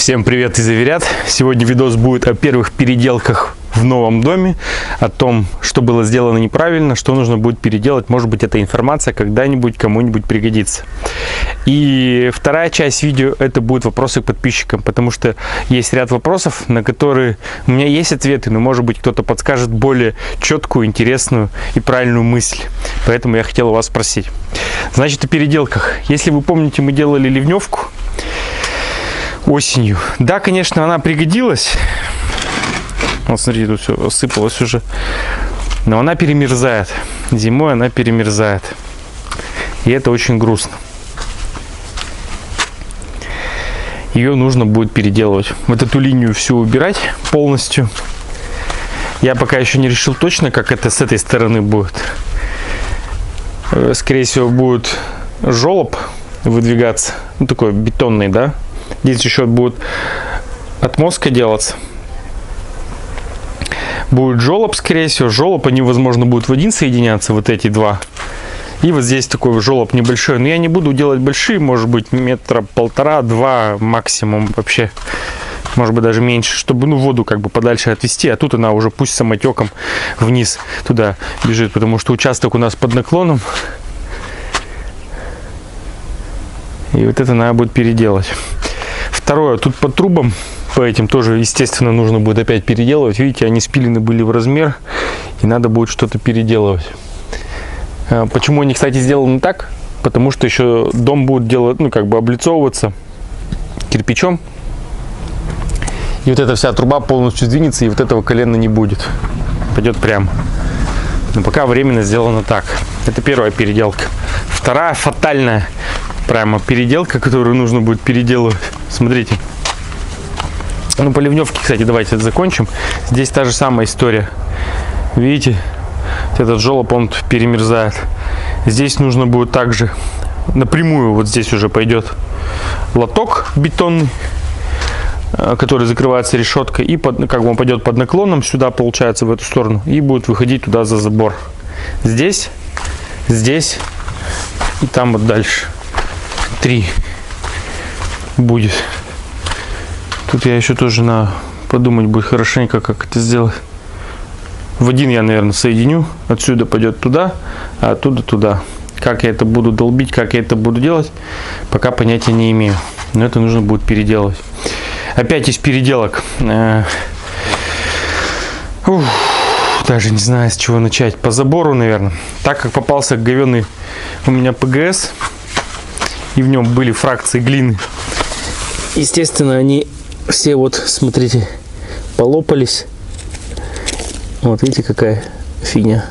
Всем привет из Аверят! Сегодня видос будет о первых переделках в новом доме, о том, что было сделано неправильно, что нужно будет переделать. Может быть, эта информация когда-нибудь кому-нибудь пригодится. И вторая часть видео — это будут вопросы к подписчикам, потому что есть ряд вопросов, на которые у меня есть ответы, но, может быть, кто-то подскажет более четкую, интересную и правильную мысль. Поэтому я хотел у вас спросить. Значит, о переделках. Если вы помните, мы делали ливневку осенью. Да, конечно, она пригодилась. Вот смотрите, тут все осыпалось уже. Но она перемерзает. Зимой она перемерзает. И это очень грустно. Ее нужно будет переделывать. Вот эту линию всю убирать полностью. Я пока еще не решил точно, как это с этой стороны будет. Скорее всего, будет желоб выдвигаться. Ну, такой бетонный, да? Здесь еще будет отмостка делаться. Будет желоб, скорее всего. Желоб, они, возможно, будут в один соединяться, вот эти два. И вот здесь такой желоб небольшой. Но я не буду делать большие, может быть, метра полтора-два максимум вообще. Может быть, даже меньше, чтобы воду как бы подальше отвести. А тут она уже пусть самотеком вниз туда бежит, потому что участок у нас под наклоном. И вот это надо будет переделать. Второе, тут по трубам, по этим тоже, естественно, нужно будет опять переделывать. Видите, они спилены были в размер, и надо будет что-то переделывать. Почему они, кстати, сделаны так? Потому что еще дом будет делать, ну, как бы облицовываться кирпичом. И вот эта вся труба полностью сдвинется, и вот этого колена не будет. Пойдет прямо. Но пока временно сделано так. Это первая переделка. Вторая фатальная прямо переделка, которую нужно будет переделывать. Смотрите. Ну, по ливневке, кстати, давайте это закончим. Здесь та же самая история. Видите? Этот желоб, он перемерзает. Здесь нужно будет также напрямую, вот здесь уже пойдет лоток бетонный, который закрывается решеткой, и как бы он пойдет под наклоном сюда, получается, в эту сторону, и будет выходить туда за забор. Здесь, здесь и там вот дальше. 3 будет. Тут я еще тоже надо подумать будет хорошенько, как это сделать. В один я, наверное, соединю. Отсюда пойдет туда, а оттуда туда. Как я это буду долбить, как я это буду делать, пока понятия не имею. Но это нужно будет переделать. Опять из переделок. Даже не знаю, с чего начать. По забору, наверное. Так как попался говёный у меня ПГС, и в нем были фракции глины, естественно, они все, вот, смотрите, полопались. Вот, видите, какая фигня.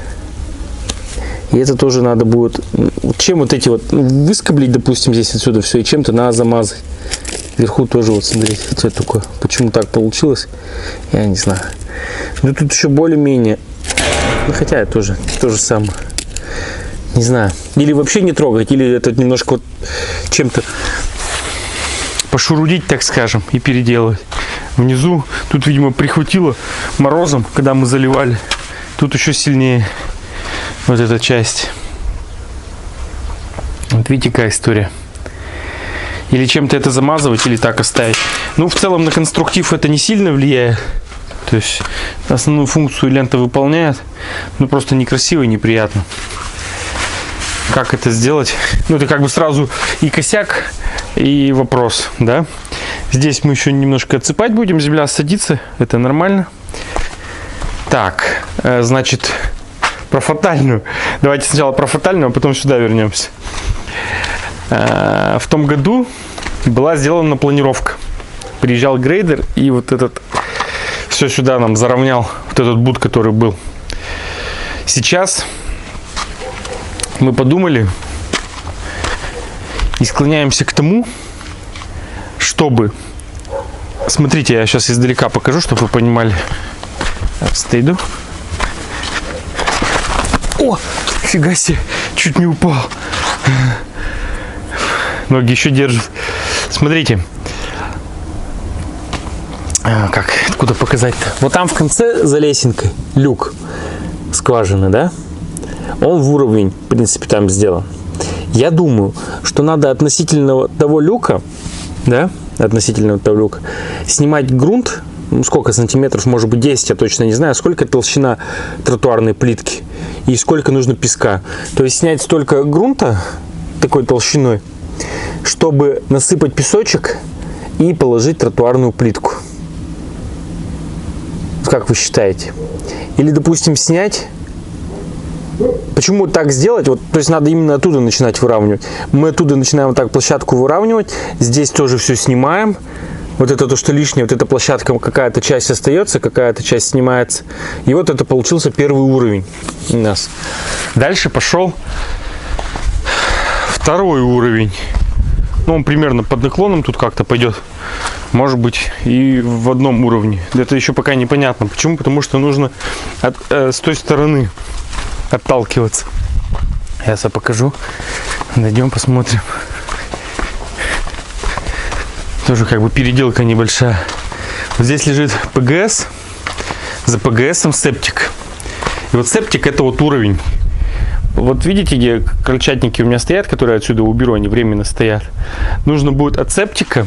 И это тоже надо будет, чем вот эти вот, выскоблить, допустим, здесь отсюда все, и чем-то надо замазать. Вверху тоже, вот, смотрите, это такое. Почему так получилось, я не знаю. Но тут еще более-менее, ну, хотя это тоже то же самое. Не знаю. Или вообще не трогать, или это немножко вот чем-то пошурудить, так скажем, и переделать. Внизу тут, видимо, прихватило морозом, когда мы заливали. Тут еще сильнее вот эта часть. Вот видите, какая история. Или чем-то это замазывать, или так оставить. Ну, в целом на конструктив это не сильно влияет. То есть основную функцию лента выполняет, но просто некрасиво и неприятно. Как это сделать? Ну, это как бы сразу и косяк, и вопрос, да? Здесь мы еще немножко отсыпать будем, земля садится, это нормально. Так, значит, про фатальную. Давайте сначала про фатальную, а потом сюда вернемся. В том году была сделана планировка. Приезжал грейдер, и вот этот все сюда нам заровнял, вот этот бут, который был. Сейчас мы подумали и склоняемся к тому, чтобы... Смотрите, я сейчас издалека покажу, чтобы вы понимали. Стойду. О, фига себе, чуть не упал. Ноги еще держат. Смотрите. Как, откуда показать-то? Вот там в конце за лесенкой люк скважины, да? Он в уровень, в принципе, там сделан. Я думаю, что надо относительно того люка да, относительно тавлюка. Снимать грунт, ну, сколько сантиметров, может быть 10, я точно не знаю, сколько толщина тротуарной плитки и сколько нужно песка. То есть снять столько грунта такой толщиной, чтобы насыпать песочек и положить тротуарную плитку. Как вы считаете? Или, допустим, снять. Почему так сделать? Вот, то есть надо именно оттуда начинать выравнивать. Мы оттуда начинаем вот так площадку выравнивать. Здесь тоже все снимаем. Вот это то, что лишнее, вот эта площадка, какая-то часть остается, какая-то часть снимается. И вот это получился первый уровень у нас. Дальше пошел второй уровень. Ну, он примерно под наклоном тут как-то пойдет. Может быть и в одном уровне. Это еще пока непонятно. Почему? Потому что нужно с той стороны отталкиваться. Я сейчас покажу. Дойдем, посмотрим. Тоже как бы переделка небольшая. Вот здесь лежит ПГС. За ПГСом септик. И вот септик — это вот уровень. Вот видите, где крольчатники у меня стоят, которые отсюда уберу, они временно стоят. Нужно будет от септика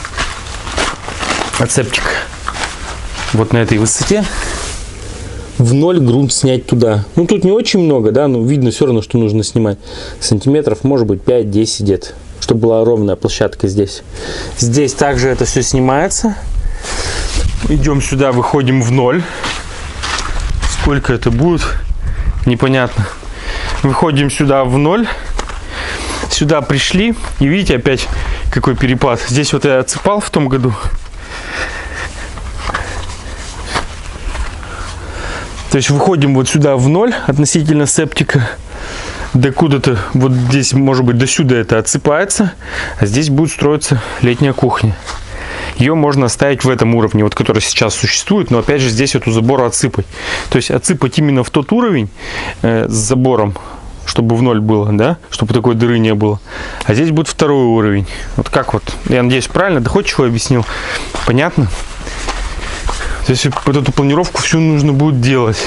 вот на этой высоте в ноль грунт снять туда. Ну, тут не очень много, да, но видно все равно, что нужно снимать. Сантиметров, может быть, 5-10 где-то, чтобы была ровная площадка здесь. Здесь также это все снимается. Идем сюда, выходим в ноль. Сколько это будет, непонятно. Выходим сюда в ноль. Сюда пришли. И видите, опять какой перепад. Здесь вот я отсыпал в том году. То есть выходим вот сюда в ноль относительно септика. До куда-то вот здесь, может быть, до сюда это отсыпается. А здесь будет строиться летняя кухня. Ее можно оставить в этом уровне, вот который сейчас существует. Но опять же здесь вот у забора отсыпать. То есть отсыпать именно в тот уровень с забором, чтобы в ноль было, да, чтобы такой дыры не было. А здесь будет второй уровень. Вот как вот, я надеюсь, правильно, доходчиво объяснил. Понятно? То есть вот эту планировку всю нужно будет делать.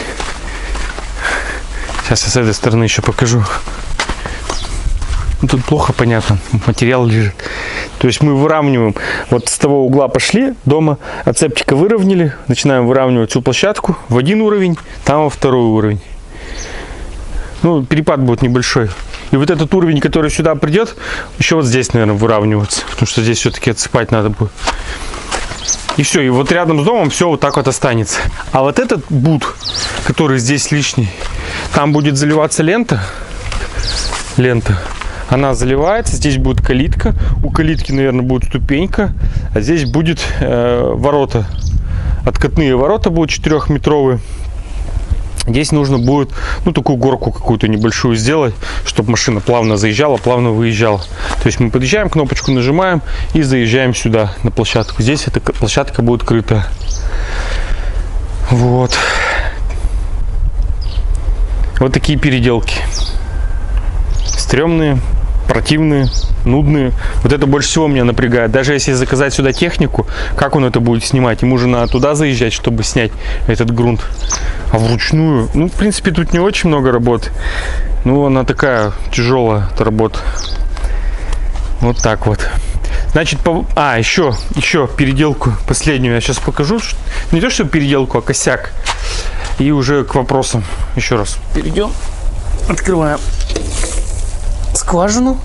Сейчас я с этой стороны еще покажу. Ну, тут плохо понятно, материал лежит. То есть мы выравниваем, вот с того угла пошли дома, от септика выровняли, начинаем выравнивать всю площадку в один уровень, там во второй уровень. Ну, перепад будет небольшой. И вот этот уровень, который сюда придет, еще вот здесь, наверное, выравнивается, потому что здесь все-таки отсыпать надо будет. И все, и вот рядом с домом все вот так вот останется. А вот этот бут, который здесь лишний, там будет заливаться лента. Она заливается, здесь будет калитка. У калитки, наверное, будет ступенька. А здесь будет ворота. Откатные ворота будут 4-метровые. Здесь нужно будет, ну, такую горку какую-то небольшую сделать, чтобы машина плавно заезжала, плавно выезжала. То есть мы подъезжаем, кнопочку нажимаем и заезжаем сюда, на площадку. Здесь эта площадка будет крытая. Вот. Вот такие переделки. Стрёмные, противные, нудные. Вот это больше всего меня напрягает. Даже если заказать сюда технику, как он это будет снимать? Ему же надо туда заезжать, чтобы снять этот грунт. А вручную, ну, в принципе, тут не очень много работы. Ну, она такая тяжелая, эта работа. Вот так вот. Значит, еще переделку последнюю я сейчас покажу. Не то, что переделку, а косяк. И уже к вопросам еще раз перейдем. Открываем скважину.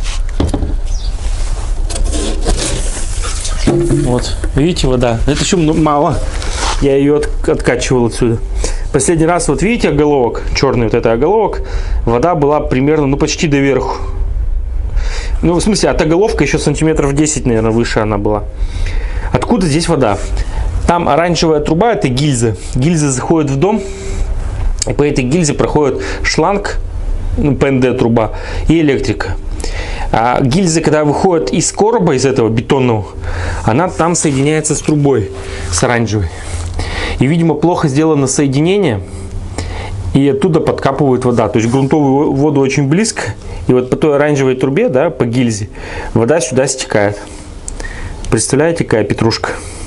Вот, видите, вода. Это еще мало. Я ее откачивал отсюда. Последний раз, вот видите, оголовок, черный вот это оголовок, вода была примерно, ну, почти доверху. Ну, в смысле, от оголовка еще сантиметров 10, наверное, выше она была. Откуда здесь вода? Там оранжевая труба, это гильза. Гильза заходит в дом, и по этой гильзе проходит шланг, ну, ПНД труба и электрика. А гильза, когда выходит из короба, из этого бетонного, она там соединяется с трубой, с оранжевой. И, видимо, плохо сделано соединение, и оттуда подкапывает вода. То есть грунтовую воду очень близко, и вот по той оранжевой трубе, да, по гильзе, вода сюда стекает. Представляете, какая петрушка?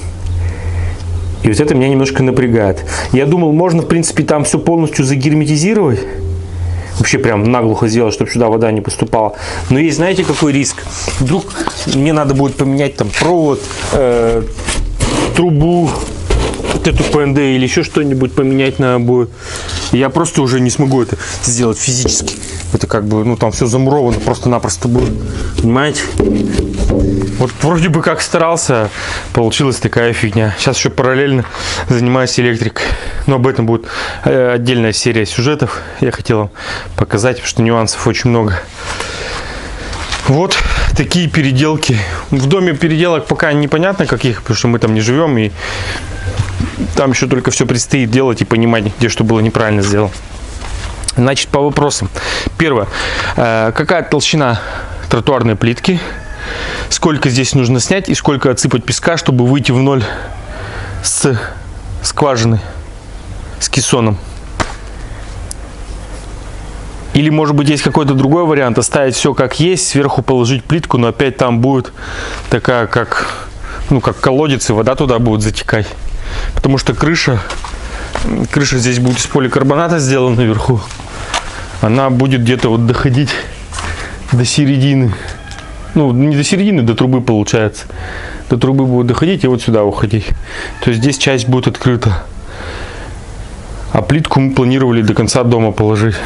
И вот это меня немножко напрягает. Я думал, можно, в принципе, там все полностью загерметизировать. вообще прям наглухо сделать, чтобы сюда вода не поступала. Но есть, знаете, какой риск? Вдруг мне надо будет поменять там провод, трубу, вот эту ПНД или еще что-нибудь поменять на обои. Я просто уже не смогу это сделать физически. Это как бы, ну там все замуровано просто-напросто будет. Понимаете? Вот вроде бы как старался, получилась такая фигня. Сейчас еще параллельно занимаюсь электрикой. Но об этом будет отдельная серия сюжетов. Я хотел вам показать, потому что нюансов очень много. Вот такие переделки. В доме переделок пока непонятно каких, потому что мы там не живем. И там еще только все предстоит делать и понимать, где что было неправильно сделано. Значит, по вопросам. Первое. Какая толщина тротуарной плитки? Сколько здесь нужно снять и сколько отсыпать песка, чтобы выйти в ноль с скважины, с кессоном? Или, может быть, есть какой-то другой вариант, оставить все как есть, сверху положить плитку, но опять там будет такая, как, ну, как колодец, и вода туда будет затекать. Потому что крыша здесь будет из поликарбоната сделана наверху. Она будет где-то вот доходить до середины. Ну, не до середины, до трубы получается. До трубы будет доходить и вот сюда уходить. То есть здесь часть будет открыта. А плитку мы планировали до конца дома положить.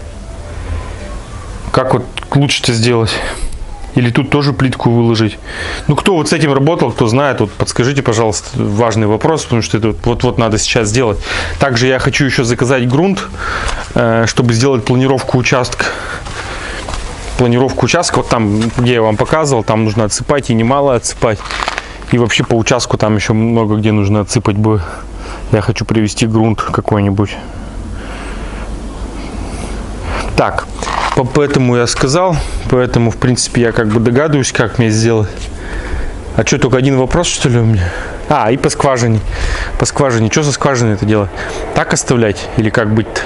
Как вот лучше-то сделать? Или тут тоже плитку выложить? Ну, кто вот с этим работал, кто знает, вот подскажите, пожалуйста, важный вопрос, потому что это вот надо сейчас сделать. Также я хочу еще заказать грунт, чтобы сделать планировку участка. Планировку участка, вот там, где я вам показывал, там нужно отсыпать и немало отсыпать. И вообще по участку там еще много где нужно отсыпать будет. Я хочу привезти грунт какой-нибудь. Так. Поэтому я сказал, поэтому, в принципе, я как бы догадываюсь, как мне сделать. А что, только один вопрос, что ли, у меня? А, и по скважине. По скважине. Что со скважиной это делать? Так оставлять? Или как быть-то?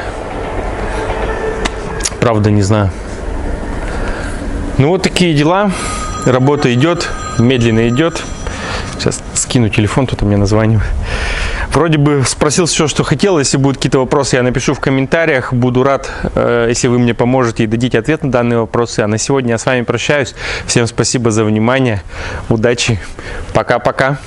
Правда, не знаю. Ну, вот такие дела. Работа идет, медленно идет. Сейчас скину телефон, кто-то мне названивает. Вроде бы спросил все, что хотел. Если будут какие-то вопросы, я напишу в комментариях. Буду рад, если вы мне поможете и дадите ответ на данные вопросы. А на сегодня я с вами прощаюсь. Всем спасибо за внимание. Удачи. Пока-пока.